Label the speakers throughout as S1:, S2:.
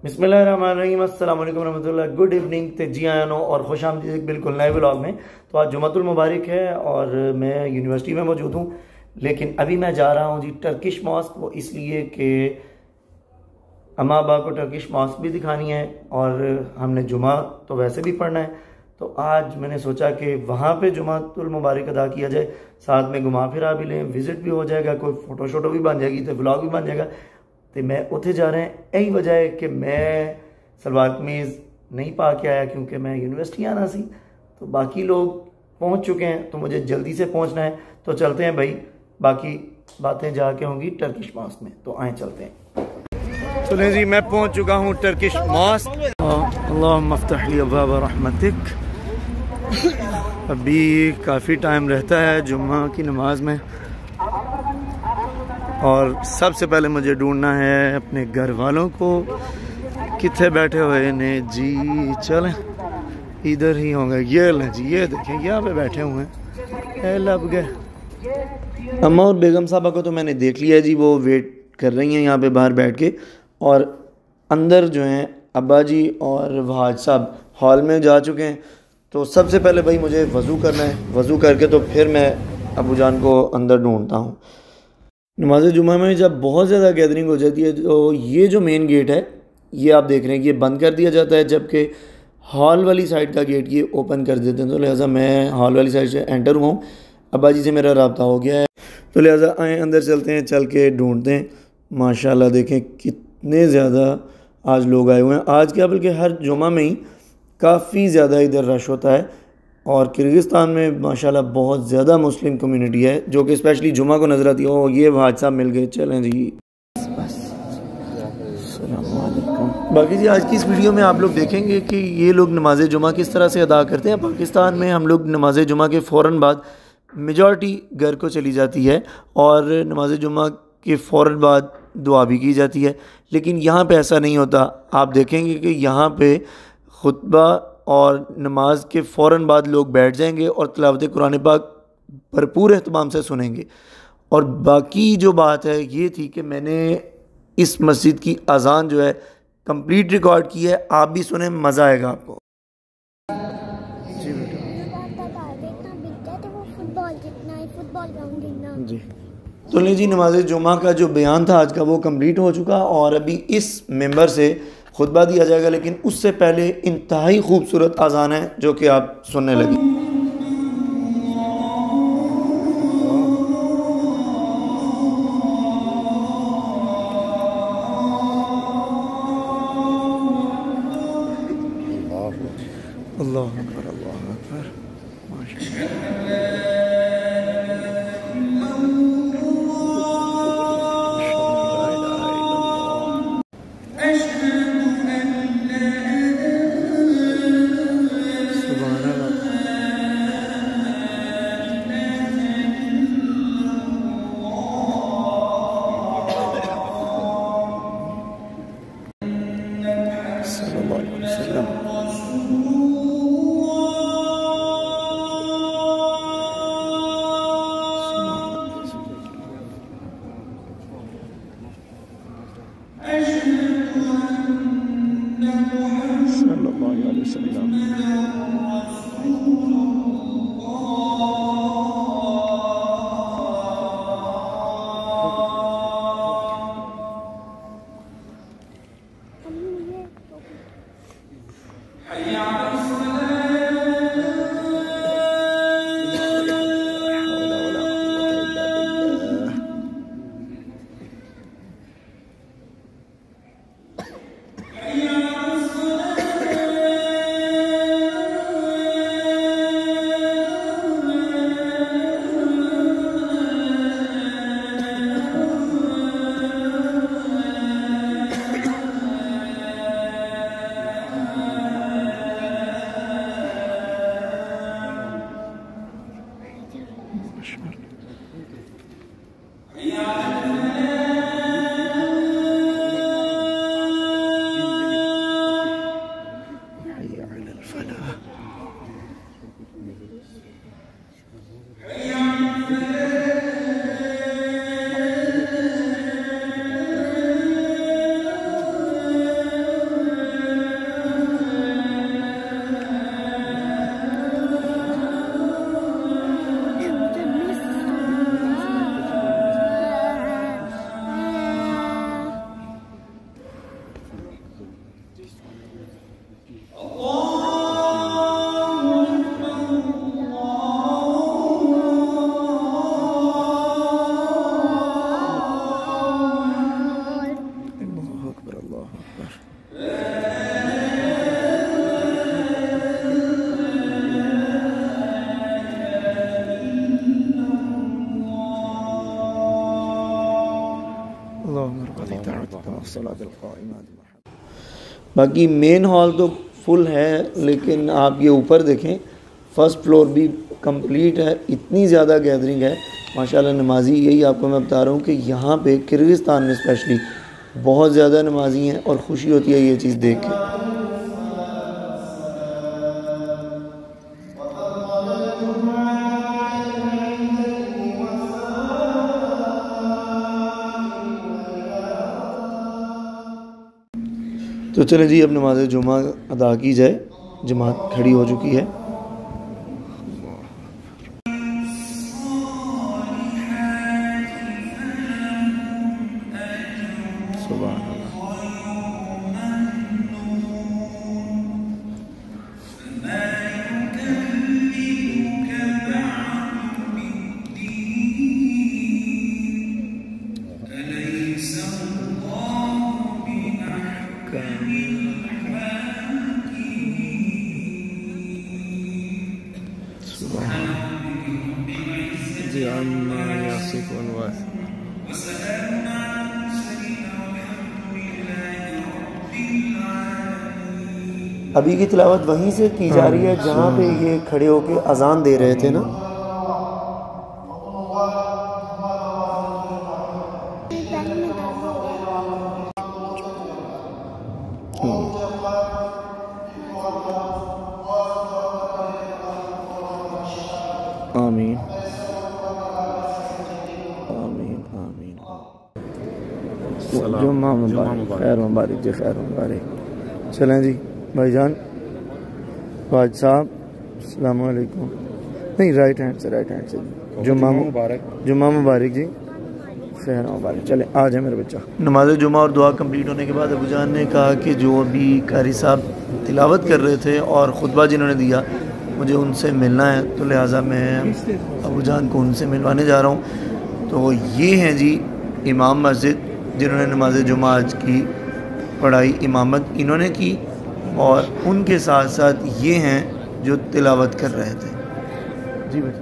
S1: बिस्मिल्लाहिर्रहमानिर्रहीम, अस्सलाम वालेकुम रहमतुल्लाह। गुड इवनिंग ते जी आया नो और खुश आमदीद बिल्कुल नए व्लॉग में। तो आज जुमातुल मुबारक है और मैं यूनिवर्सिटी में मौजूद हूँ, लेकिन अभी मैं जा रहा हूँ जी टर्किश मॉस्क। वो इसलिए कि अम्मा अब्बा को टर्किश मॉस्क भी दिखानी है और हमने जुमा तो वैसे भी पढ़ना है। तो आज मैंने सोचा कि वहाँ पे जुमातुल मुबारक अदा किया जाए, साथ में घुमा फिरा भी लें, विजिट भी हो जाएगा, कोई फ़ोटो शोटो भी बन जाएगी, तो व्लॉग भी बन जाएगा। तो मैं उत्थे जा रहे हैं, यही वजह है कि मैं सलवार कमीज़ नहीं पा के आया क्योंकि मैं यूनिवर्सिटी आना सी। तो बाकी लोग पहुंच चुके हैं तो मुझे जल्दी से पहुंचना है। तो चलते हैं भाई, बाकी बातें जाके होंगी टर्किश मॉस्क में, तो आए चलते हैं। चलें जी, मैं पहुंच चुका हूं टर्किश मॉस्क। अल्लाहुम्मा अफ्तह ली अब्वाब रहमतिक। अभी काफ़ी टाइम रहता है जुम्मा की नमाज में और सबसे पहले मुझे ढूंढना है अपने घर वालों को। कितने बैठे हुए ने जी, चलें इधर ही होंगे। ये लें जी, ये देखें यहाँ पे बैठे हुए हैं, लब गए। अम्मा और बेगम साहबा को तो मैंने देख लिया जी, वो वेट कर रही हैं यहाँ पे बाहर बैठ के। और अंदर जो हैं अब्बा जी और वहाज साहब हॉल में जा चुके हैं। तो सबसे पहले भाई मुझे वज़ू करना है, वज़ू करके तो फिर मैं अबू जान को अंदर ढूंढता हूँ। नमाज जुमा में जब बहुत ज़्यादा गैदरिंग हो जाती है तो ये जो मेन गेट है ये आप देख रहे हैं कि ये बंद कर दिया जाता है, जबकि हॉल वाली साइड का गेट ये ओपन कर देते हैं। तो लिहाजा मैं हॉल वाली साइड से एंटर हुआ हूँ, अब्बा जी से मेरा रब्ता हो गया है। तो लिहाजा आए अंदर चलते हैं, चल के ढूंढते हैं। माशाल्लाह देखें कितने ज़्यादा आज लोग आए हुए हैं। आज क्या बल्कि हर जुमा में ही काफ़ी ज़्यादा इधर रश होता है। और किर्गिस्तान में माशाल्लाह बहुत ज़्यादा मुस्लिम कम्युनिटी है जो कि स्पेशली जुमा को नज़र आती है। ओ ये भाज साहब मिल गए, चलें जी। बाकी जी आज की इस वीडियो में आप लोग देखेंगे कि ये लोग नमाज जुमा किस तरह से अदा करते हैं। पाकिस्तान में हम लोग नमाज जुमा के फ़ौरन बाद मेजॉरिटी घर को चली जाती है और नमाज जुमा के फ़ौरन बाद दुआ भी की जाती है, लेकिन यहाँ पे ऐसा नहीं होता। आप देखेंगे कि यहाँ पे खुतबा और नमाज के फ़ौरन बाद लोग बैठ जाएंगे और तिलावत कुरान पाक भरपूर एहतमाम से सुनेंगे। और बाकी जो बात है ये थी कि मैंने इस मस्जिद की अज़ान जो है कंप्लीट रिकॉर्ड की है, आप भी सुने, मज़ा आएगा आपको। जी बेटा जी। तो नहीं जी, नमाज जुमा का जो बयान था आज का वो कंप्लीट हो चुका और अभी इस मेंबर से खुतबा दिया जाएगा, लेकिन उससे पहले इंतहाई खूबसूरत अज़ान है जो कि आप सुनने लगे। अल्लाह अकबर, अल्लाह अकबर, माशाअल्लाह। बाकी मेन हॉल तो फुल है, लेकिन आप ये ऊपर देखें, फर्स्ट फ्लोर भी कंप्लीट है। इतनी ज़्यादा गैदरिंग है माशाल्लाह। नमाजी, यही आपको मैं बता रहा हूँ कि यहाँ पे किर्गिस्तान में स्पेशली बहुत ज़्यादा नमाजी हैं और ख़ुशी होती है ये चीज़ देख के। तो चले जी, अब नमाज जुमा अदा की जाए। जमात खड़ी हो चुकी है। अभी की तिलावत वहीं से की जा रही है जहाँ पे ये खड़े होके अजान दे रहे थे ना। आमीन आमीन आमीन। जुम्मा मुबारक, खैर मुबारक जी, खैर मुबारक। चलें जी भाईजान, वाज साहब अस्सलाम वालेकुम। नहीं, राइट हैंड से जुम्मा मुबारक, जुम्मा मुबारक जी, खैर मुबारक। चले आ जाए मेरे बच्चा। नमाज जुम्मा और दुआ कंप्लीट होने के बाद अबूजान ने कहा कि जो अभी कारी साहब तिलावत कर रहे थे और ख़ुतबा जिन्होंने दिया, मुझे उनसे मिलना है, तो लिहाजा मैं अबूजान को उनसे मिलवाने जा रहा हूँ। तो ये हैं जी इमाम मस्जिद, जिन्होंने नमाज जुम्मा आज की पढ़ाई इमामत इन्होंने की, और उनके साथ साथ ये हैं जो तिलावत कर रहे थे। जी बताइए।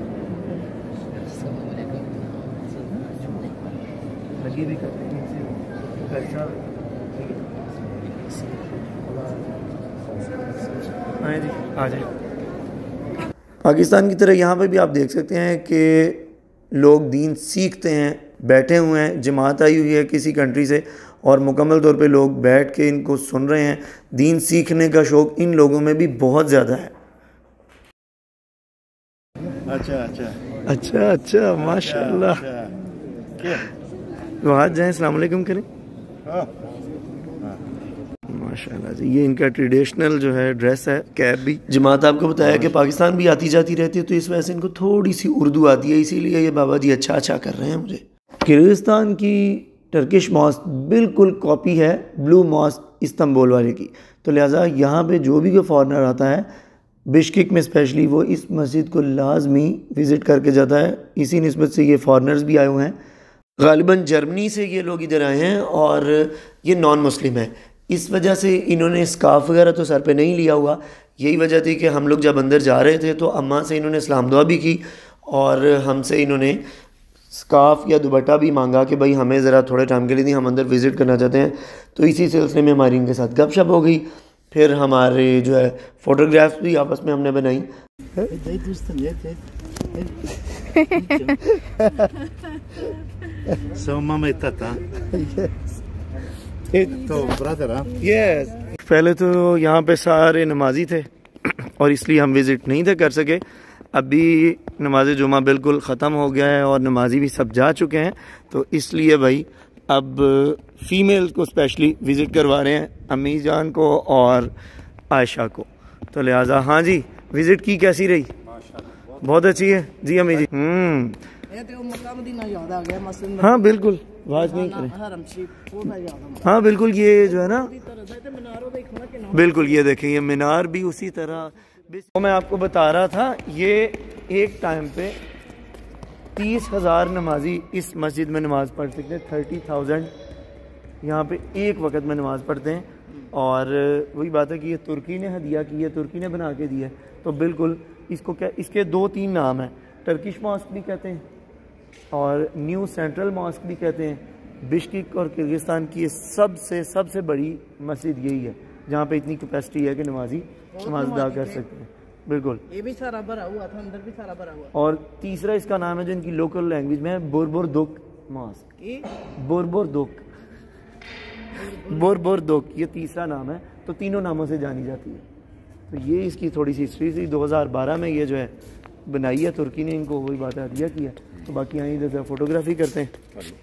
S1: आ जाए। पाकिस्तान की तरह यहाँ पे भी आप देख सकते हैं कि लोग दीन सीखते हैं, बैठे हुए हैं, जमात आई हुई है किसी कंट्री से, और मुकम्मल तौर पे लोग बैठ के इनको सुन रहे हैं। दीन सीखने का शौक़ इन लोगों में भी बहुत ज़्यादा है। अच्छा माशाल्लाह। वहाँ जाएं, अस्सलाम वालेकुम करें। माशाल्लाह जी, ये इनका ट्रेडिशनल जो है ड्रेस है, कैप भी। जमात आपको बताया कि पाकिस्तान भी आती जाती रहती है, तो इस वजह से इनको थोड़ी सी उर्दू आती है, इसीलिए ये बाबा जी अच्छा कर रहे हैं मुझे। किर्गिस्तान की टर्किश मॉस्क बिल्कुल कॉपी है ब्लू मॉस्क इस्तांबुल वाले की, तो लिहाजा यहाँ पे जो भी कोई फॉरनर आता है बिश्केक में स्पेशली, वो इस मस्जिद को लाजमी विज़िट करके जाता है। इसी निस्बत से ये फॉरनर्स भी आए हुए हैं, गालिबन जर्मनी से ये लोग इधर आए हैं, और ये नॉन मुस्लिम है। इस वजह से इन्होंने स्कार्फ वगैरह तो सर पे नहीं लिया हुआ। यही वजह थी कि हम लोग जब अंदर जा रहे थे तो अम्मा से इन्होंने सलाम दुआ भी की, और हमसे इन्होंने स्कार्फ या दुपट्टा भी मांगा कि भाई हमें ज़रा थोड़े टाइम के लिए नहीं, हम अंदर विज़िट करना चाहते हैं। तो इसी सिलसिले में हमारी इनके साथ गपशप हो गई। फिर हमारे जो है फ़ोटोग्राफ्स भी आपस में हमने बनाई। पहले तो यहाँ पे सारे नमाजी थे और इसलिए हम विज़िट नहीं थे कर सके। अभी नमाज जुमा बिल्कुल ख़त्म हो गया है और नमाजी भी सब जा चुके हैं, तो इसलिए भाई अब फ़ीमेल को स्पेशली विज़िट करवा रहे हैं, अम्मी जान को और आयशा को। तो लिहाजा हाँ जी, विज़िट की कैसी रही? बहुत अच्छी है जी अम्मी जी। हाँ बिल्कुल, आवाज़ नहीं करें। हाँ बिल्कुल, ये जो है ना, बिल्कुल ये देखें, ये मीनार भी उसी तरह। तो मैं आपको बता रहा था, ये एक टाइम पे 30,000 नमाजी इस मस्जिद में नमाज़ पढ़ सकते हैं। 30,000 यहाँ पे एक वक्त में नमाज़ पढ़ते हैं। और वही बात है कि ये तुर्की ने हदिया की है, तुर्की ने बना के दिया है। तो बिल्कुल इसको क्या, इसके 2-3 नाम हैं, टर्किश मॉस्क भी कहते हैं और न्यू सेंट्रल मॉस्क भी कहते हैं। बिश्केक और किर्गिस्तान की ये सबसे बड़ी मस्जिद यही है जहाँ पे इतनी कैपेसिटी है कि नमाजी नमाज अदा कर सकते हैं। बिल्कुल,
S2: ये भी सारा भरा हुआ था, अंदर भी सारा भरा हुआ।
S1: और तीसरा इसका नाम है जो इनकी लोकल लैंग्वेज में है बोरबोरदोक मॉस्क। बोरबोरदोक ये तीसरा नाम है। तो तीनों नामों से जानी जाती है। तो ये इसकी थोड़ी सी हिस्ट्री थी। 2012 में ये जो है बनाई है तुर्की ने, इनको वही बात हदिया की है। तो बाकी यहाँ इधर से फोटोग्राफी करते हैं।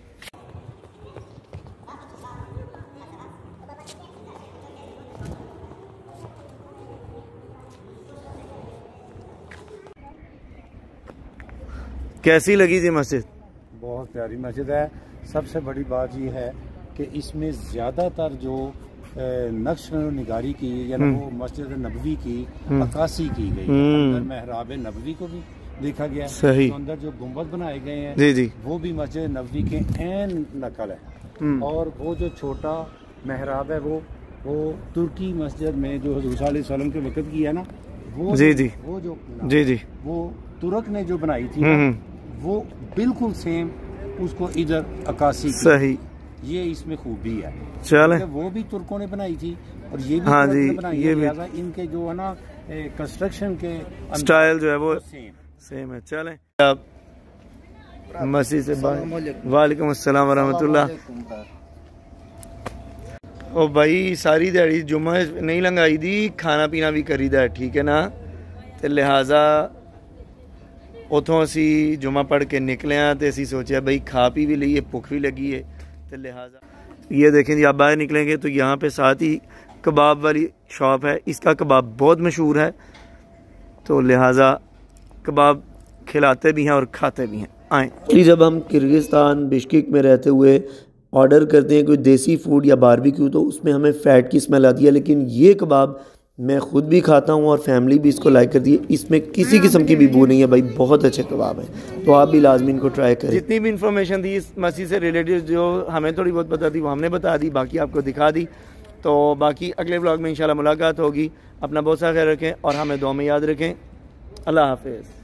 S1: कैसी लगी थी मस्जिद?
S3: बहुत प्यारी मस्जिद है। सबसे बड़ी बात ये है कि इसमें ज़्यादातर जो नक्श निगारी की या वो मस्जिद नबवी की अक्कासी की गई है। अंदर महराब नबवी को भी देखा गया है। तो अंदर जो गुंबद बनाए गए हैं
S1: जी जी
S3: वो भी मस्जिद नबवी के ऐन नकल है। और वो जो छोटा महराब है वो तुर्की मस्जिद में जो हुज़ूर सल्लल्लाहु अलैहि वसल्लम के वक़्त की है ना, वो जी वो तुर्क ने जो बनाई थी वो बिल्कुल सेम उसको इधर अक्कासी
S1: सही।
S3: ये इसमें खूबी है।
S1: चले,
S3: वो भी तुर्कों ने बनाई थी और ये भी
S1: हाँ जी,
S3: बनाई
S1: ये भी
S3: इनके जो है ना कंस्ट्रक्शन के
S1: स्टाइल जो है वो सेम है। चलें आप मस्जिद से बाहर। वालेकुम अस्सलाम वरहमतुल्लाह। ओ भाई सारी दिहाड़ी जुम्मा नहीं लंघाई दी, खाना पीना भी करीदा है, ठीक है ना। तो लिहाजा उतों असी जुम्मा पढ़ के निकले हैं तो असी सोचा भाई खा पी भी लीए, भुख भी लगी है। तो लिहाजा ये देखें जी, आप बाहर निकलेंगे तो यहाँ पे साथ ही कबाब वाली शॉप है। इसका कबाब बहुत मशहूर है। तो लिहाजा कबाब खिलाते भी हैं और खाते भी हैं। आए जब हम किर्गिस्तान बिश्केक में रहते हुए ऑर्डर करते हैं कोई देसी फूड या बारबेक्यू तो उसमें हमें फ़ैट की स्मेल आती है, लेकिन ये कबाब मैं ख़ुद भी खाता हूँ और फैमिली भी इसको लाइक करती है। इसमें किसी किस्म की भी बू नहीं है भाई, बहुत अच्छे कबाब हैं। तो आप भी लाजमी इनको ट्राई करें। जितनी भी इन्फॉर्मेशन थी इस मस्जिद से रिलेटेड जो हमें थोड़ी बहुत पता थी वो हमने बता दी, बाकी आपको दिखा दी। तो बाकी अगले व्लॉग में इंशाल्लाह मुलाकात होगी। अपना बहुत सा ख्याल रखें और हमें दुआ में याद रखें। अल्लाह हाफिज़।